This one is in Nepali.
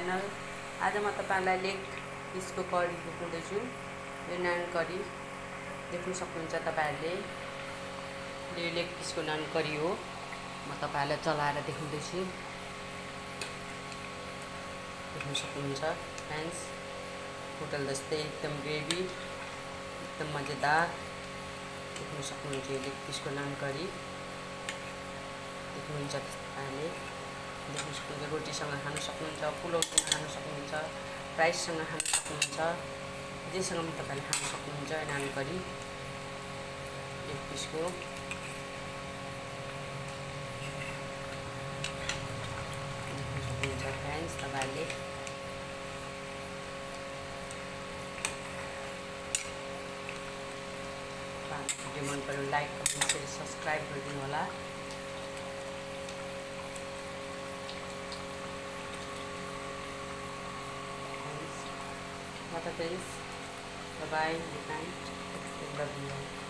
च्यानल। आज म तपाईहरुलाई लेग पिसको करी देखाउँदैछु। यो नान करी देख्न सक्नुहुन्छ तपाईहरुले। यो लेग पिसको नान करी हो। म तपाईहरुलाई चलाएर देखाउँदैछु। देख्न सक्नुहुन्छ फ्रेन्ड्स, होटल जस्तै एकदम ग्रेभी, एकदम मजेदार। देख्न सक्नुहुन्छ यो लेग पिसको नान करी। देख्नुहुन्छ तपाईहरुले। देख्न सक्नुहुन्छ रोटीसँग खान सक्नुहुन्छ, पुलाउसँग खान सक्नुहुन्छ, राइससँग खान सक्नुहुन्छ, जेसँग पनि तपाईले खान सक्नुहुन्छ यो नान करी लेग पिसको। देख्न सक्नुहुन्छ फ्रेन्ड्स तपाईहरुले। भिडियो मन पर्यो लाइक, कमेन्ट, शेयर, सब्स्क्राइब गरिदिनु होला। What a face. Bye bye. Good night. Love you.